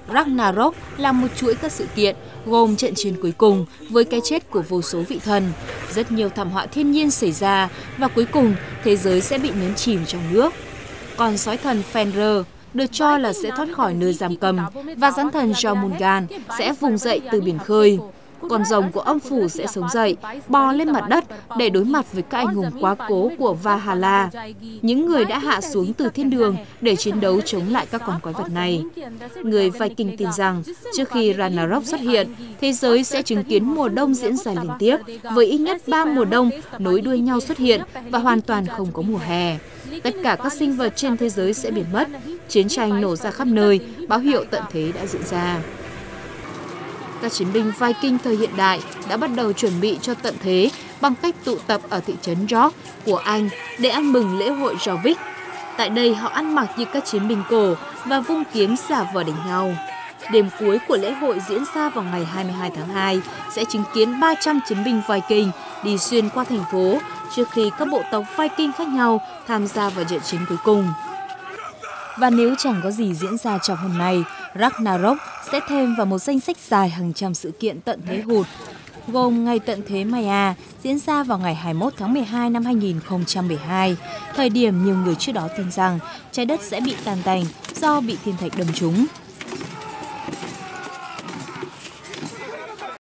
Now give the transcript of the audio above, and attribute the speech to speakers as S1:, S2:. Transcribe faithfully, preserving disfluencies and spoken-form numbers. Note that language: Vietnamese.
S1: Ragnarok là một chuỗi các sự kiện gồm trận chiến cuối cùng với cái chết của vô số vị thần, rất nhiều thảm họa thiên nhiên xảy ra và cuối cùng thế giới sẽ bị nhấn chìm trong nước. Còn sói thần Fenrir được cho là sẽ thoát khỏi nơi giam cầm và rắn thần Jormungand sẽ vùng dậy từ biển khơi. Con rồng của âm phủ sẽ sống dậy, bò lên mặt đất để đối mặt với các anh hùng quá cố của Valhalla, những người đã hạ xuống từ thiên đường để chiến đấu chống lại các con quái vật này. Người Viking tin rằng trước khi Ragnarok xuất hiện, thế giới sẽ chứng kiến mùa đông diễn ra liên tiếp, với ít nhất ba mùa đông nối đuôi nhau xuất hiện và hoàn toàn không có mùa hè. Tất cả các sinh vật trên thế giới sẽ biến mất, chiến tranh nổ ra khắp nơi, báo hiệu tận thế đã diễn ra. Các chiến binh Viking thời hiện đại đã bắt đầu chuẩn bị cho tận thế bằng cách tụ tập ở thị trấn York của Anh để ăn mừng lễ hội Jorvik. Tại đây họ ăn mặc như các chiến binh cổ và vung kiếm xả vờ đánh nhau. Đêm cuối của lễ hội diễn ra vào ngày hai mươi hai tháng hai sẽ chứng kiến ba trăm chiến binh Viking đi xuyên qua thành phố trước khi các bộ tộc Viking khác nhau tham gia vào trận chiến cuối cùng. Và nếu chẳng có gì diễn ra trong hôm nay, Ragnarok sẽ thêm vào một danh sách dài hàng trăm sự kiện tận thế hụt, gồm ngày tận thế Maya diễn ra vào ngày hai mươi mốt tháng mười hai năm hai nghìn không trăm mười hai, thời điểm nhiều người trước đó tin rằng trái đất sẽ bị tan tành do bị thiên thạch đâm trúng.